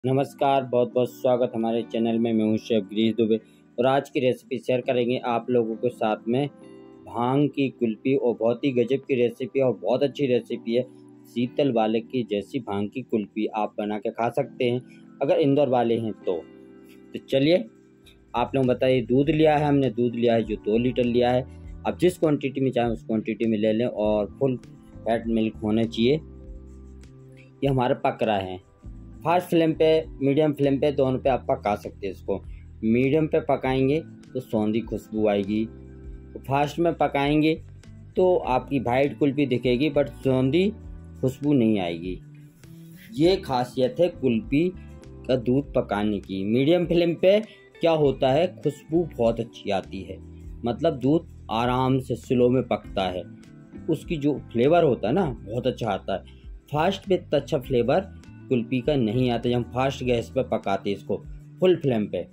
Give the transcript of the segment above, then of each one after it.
नमस्कार, बहुत बहुत स्वागत हमारे चैनल में। मैं हूं शेफ गिरीश दुबे और आज की रेसिपी शेयर करेंगे आप लोगों के साथ में भांग की कुल्फी। और बहुत ही गजब की रेसिपी और बहुत अच्छी रेसिपी है। शीतल वाले की जैसी भांग की कुल्फी आप बना के खा सकते हैं अगर इंदौर वाले हैं तो चलिए आप लोग बताइए। दूध लिया है हमने, दूध लिया है जो 2 लीटर लिया है। आप जिस क्वांटिटी में चाहें उस क्वांटिटी में ले लें और फुल फैट मिल्क होना चाहिए। ये हमारा पक रहा है। फास्ट फ्लेम पे, मीडियम फ्लेम पे, दोनों पे आप पका सकते हैं इसको। मीडियम पे पकाएंगे तो सौंधी खुशबू आएगी, फास्ट में पकाएंगे तो आपकी वाइट कुल्फी दिखेगी बट सौंधी खुशबू नहीं आएगी। ये खासियत है कुल्फी का दूध पकाने की। मीडियम फ्लेम पे क्या होता है, खुशबू बहुत अच्छी आती है, मतलब दूध आराम से स्लो में पकता है, उसकी जो फ्लेवर होता है ना बहुत अच्छा आता है। फास्ट पे इतना अच्छा फ्लेवर कुल्फी का नहीं आता जब हम फास्ट गैस पे पकाते इसको फुल फ्लेम पे।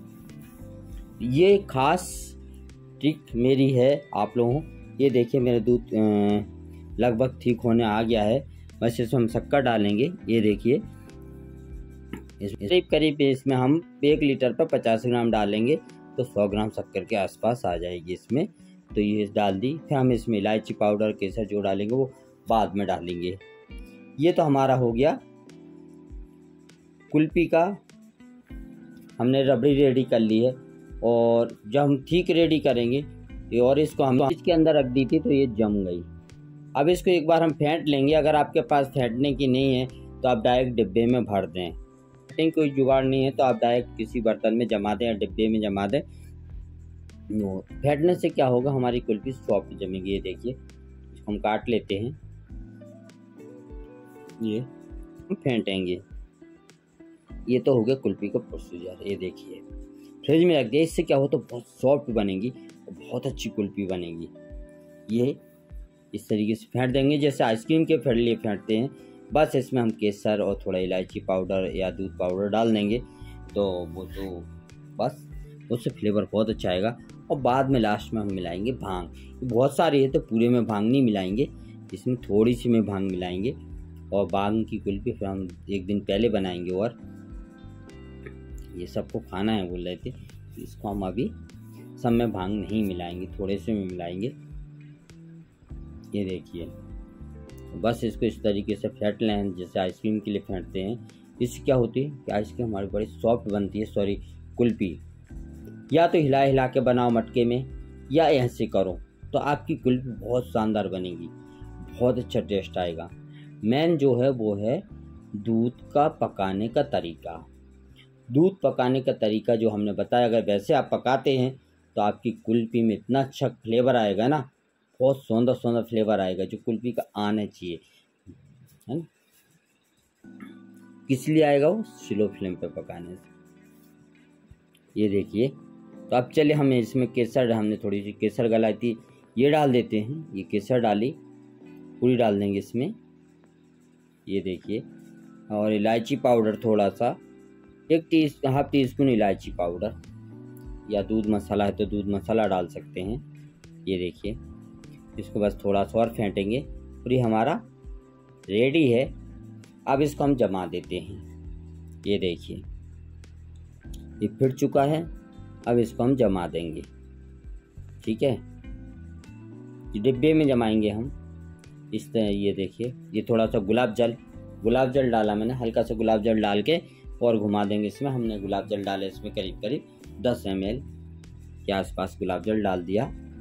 ये खास ट्रिक मेरी है आप लोगों। ये देखिए मेरा दूध लगभग ठीक होने आ गया है। बस इसमें हम शक्कर डालेंगे। ये देखिए करीब इसमें हम 1 लीटर पर 50 ग्राम डालेंगे तो 100 ग्राम शक्कर के आसपास आ जाएगी इसमें। तो ये डाल दी। फिर हम इसमें इलायची पाउडर केसर जो डालेंगे वो बाद में डालेंगे। ये तो हमारा हो गया कुल्फी का, हमने रबड़ी रेडी कर ली है। और जब हम ठीक रेडी करेंगे और इसको हम इसके अंदर रख दी थी तो ये जम गई। अब इसको एक बार हम फेंट लेंगे। अगर आपके पास फेंटने की नहीं है तो आप डायरेक्ट डिब्बे में भर दें। फेंटने कोई जुगाड़ नहीं है तो आप डायरेक्ट किसी बर्तन में जमा दें या डिब्बे में जमा दें। फेंटने से क्या होगा, हमारी कुल्फी सॉफ्ट जमेगी। ये देखिए इसको हम काट लेते हैं, ये हम फेंटेंगे। ये तो हो गया कुल्फी का प्रोसीजर। ये देखिए फ्रिज में रख दिया। इससे क्या हो तो बहुत सॉफ्ट बनेगी और बहुत अच्छी कुल्फी बनेगी। ये इस तरीके से फेंट देंगे जैसे आइसक्रीम के फेंट लिए फेंटते हैं। बस इसमें हम केसर और थोड़ा इलायची पाउडर या दूध पाउडर डाल देंगे तो वो तो बस उससे फ्लेवर बहुत अच्छा आएगा। और बाद में लास्ट में हम मिलाएंगे भांग। बहुत सारी है तो पूरे में भांग नहीं मिलाएंगे, इसमें थोड़ी सी में भांग मिलाएंगे। और भांग की कुल्फी फिर हम एक दिन पहले बनाएंगे। और ये सबको खाना है बोल रहे थे, इसको हम अभी सब में भांग नहीं मिलाएंगे, थोड़े से में मिलाएंगे। ये देखिए बस इसको इस तरीके से फेंट लें जैसे आइसक्रीम के लिए फेंटते हैं। इससे क्या होती है कि आइसक्रीम हमारी बड़ी सॉफ्ट बनती है, कुल्फी। या तो हिला हिला के बनाओ मटके में या ऐसे करो तो आपकी कुल्फी बहुत शानदार बनेगी, बहुत अच्छा टेस्ट आएगा। मेन जो है वो है दूध का पकाने का तरीका। दूध पकाने का तरीका जो हमने बताया, अगर वैसे आप पकाते हैं तो आपकी कुल्फी में इतना अच्छा फ्लेवर आएगा ना, बहुत सौंदर फ्लेवर आएगा जो कुल्फी का आना चाहिए, है ना। किस लिए आएगा वो, स्लो फ्लेम पे पकाने से। ये देखिए तो अब चलिए हमें इसमें केसर, हमने थोड़ी सी केसर गलाई थी, ये डाल देते हैं। ये केसर डाली, पूरी डाल देंगे इसमें। ये देखिए और इलायची पाउडर थोड़ा सा, 1.5 टीस्पून इलायची पाउडर, या दूध मसाला है तो दूध मसाला डाल सकते हैं। ये देखिए इसको बस थोड़ा सा और फेंटेंगे और ये हमारा रेडी है। अब इसको हम जमा देते हैं। ये देखिए ये फिट चुका है। अब इसको हम जमा देंगे, ठीक है। डिब्बे में जमाएंगे हम इस तरह। ये देखिए ये थोड़ा सा गुलाब जल डाला मैंने, हल्का सा गुलाब जल डाल के और घुमा देंगे इसमें। हमने गुलाब जल डाला इसमें करीब 10 ml के आसपास गुलाब जल डाल दिया।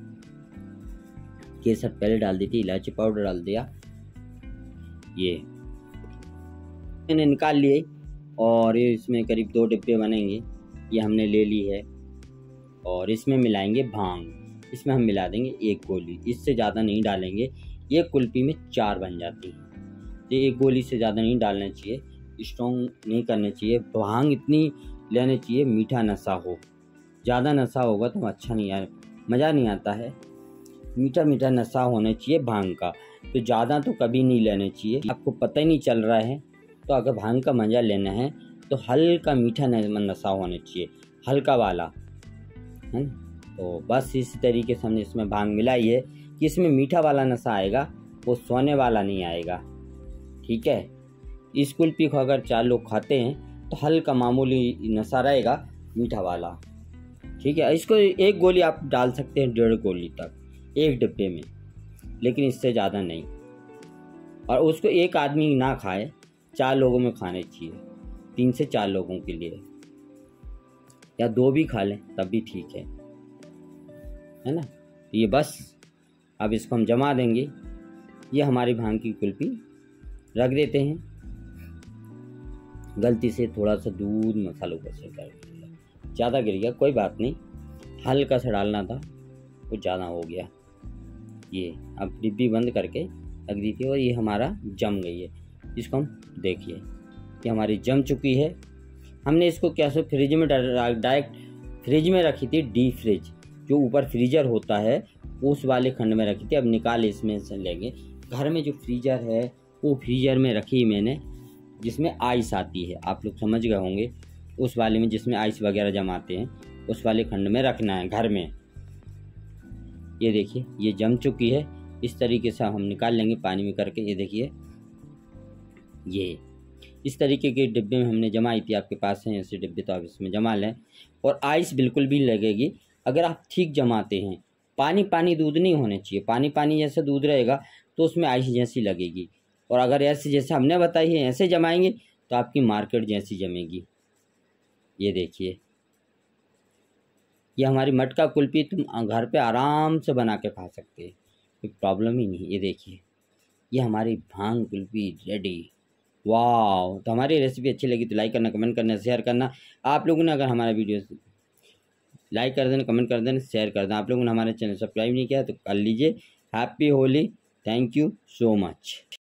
केसर पहले डाल दी थी, इलायची पाउडर डाल दिया। ये मैंने निकाल लिए और ये इसमें करीब 2 डिब्बे बनेंगे। ये हमने ले ली है और इसमें मिलाएंगे भांग। इसमें हम मिला देंगे 1 गोली, इससे ज़्यादा नहीं डालेंगे। ये कुल्फी में 4 बन जाती है तो 1 गोली से ज़्यादा नहीं डालना चाहिए, स्ट्रॉन्ग नहीं करना चाहिए। भांग इतनी लेना चाहिए मीठा नशा हो, ज़्यादा नशा होगा तो अच्छा नहीं आए, मज़ा नहीं आता है। मीठा नशा होना चाहिए भांग का, तो ज़्यादा तो कभी नहीं लेना चाहिए। आपको पता ही नहीं चल रहा है तो अगर भांग का मज़ा लेना है तो हल्का मीठा नशा होना चाहिए, हल्का वाला, है ना। तो बस इसी तरीके से हमने इसमें भांग मिलाई है कि इसमें मीठा वाला नशा आएगा, वो सोने वाला नहीं आएगा, ठीक है। इस कुल्फी को अगर 4 लोग खाते हैं तो हल्का मामूली नशा रहेगा मीठा वाला। ठीक है, इसको एक गोली आप डाल सकते हैं 1.5 गोली तक एक डिब्बे में, लेकिन इससे ज़्यादा नहीं। और उसको एक आदमी ना खाए, 4 लोगों में खाने चाहिए, 3 से 4 लोगों के लिए, या 2 भी खा लें तब भी ठीक है ना। ये बस अब इसको हम जमा देंगे। ये हमारी भांग की कुल्फी रख देते हैं। गलती से थोड़ा सा दूध मसालों पर से कर दिया, ज़्यादा गिर गया, कोई बात नहीं, हल्का सा डालना था, कुछ ज़्यादा हो गया। ये अब डिब्बी बंद करके रख दी थी और ये हमारा जम गई है। इसको हम देखिए कि हमारी जम चुकी है। हमने इसको क्या सो फ्रिज में डायरेक्ट फ्रिज में रखी थी, डीप फ्रिज जो ऊपर फ्रीजर होता है उस वाले खंड में रखी थी। अब निकाल इसमें से लेंगे। घर में जो फ्रीजर है वो फ्रीजर में रखी मैंने, जिसमें आइस आती है, आप लोग समझ गए होंगे, उस वाले में जिसमें आइस वगैरह जमाते हैं उस वाले खंड में रखना है घर में। ये देखिए ये जम चुकी है। इस तरीके से हम निकाल लेंगे पानी में करके। ये देखिए ये इस तरीके के डिब्बे में हमने जमाई थी, आपके पास हैं ऐसे डिब्बे तो आप इसमें जमा लें। और आइस बिल्कुल भी लगेगी अगर आप ठीक जमाते हैं। पानी पानी दूध नहीं होने चाहिए, पानी पानी जैसे दूध रहेगा तो उसमें आइस जैसी लगेगी। और अगर ऐसे जैसे हमने बताई है ऐसे जमाएंगे तो आपकी मार्केट जैसी जमेगी। ये देखिए ये हमारी मटका कुल्फी तुम घर पे आराम से बना के खा सकते हैं, कोई प्रॉब्लम ही नहीं। ये देखिए ये हमारी भांग कुल्फी रेडी। वाह, तो हमारी रेसिपी अच्छी लगी तो लाइक करना, कमेंट करना, शेयर करना। आप लोगों ने अगर हमारा वीडियो लाइक कर देना, कमेंट कर देना, शेयर कर देना। आप लोगों ने हमारे चैनल सब्सक्राइब नहीं किया तो कर लीजिए। Happy Holi, thank you so much.